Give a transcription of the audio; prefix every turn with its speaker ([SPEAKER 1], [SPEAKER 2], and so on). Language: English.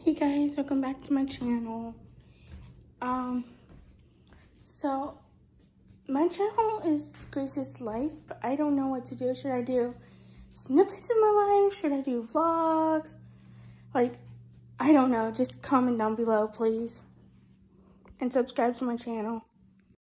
[SPEAKER 1] Hey guys, welcome back to my channel. So my channel is Grace's Life, but I don't know what to do. Should I do snippets of my life? Should I do vlogs? Like, I don't know. Just comment down below, please. And subscribe to my channel.